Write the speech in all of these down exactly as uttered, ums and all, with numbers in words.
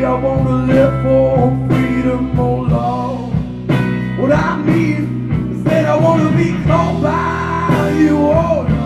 I wanna live for freedom or law. What I mean is that I wanna be called by you, oh Lord.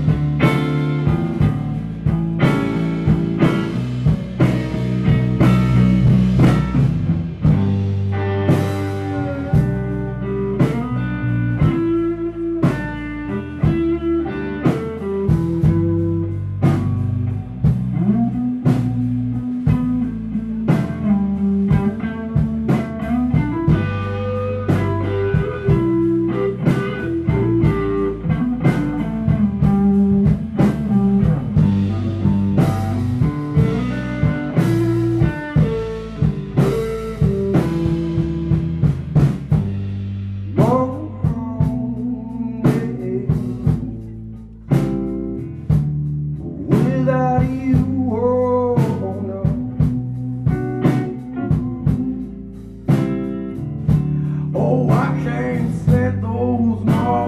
Oh, I can't stand those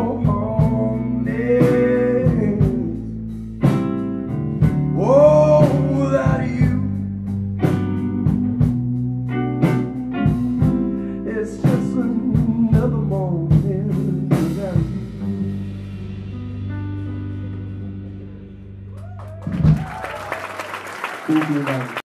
mornings. Oh, without you, it's just another morning without you.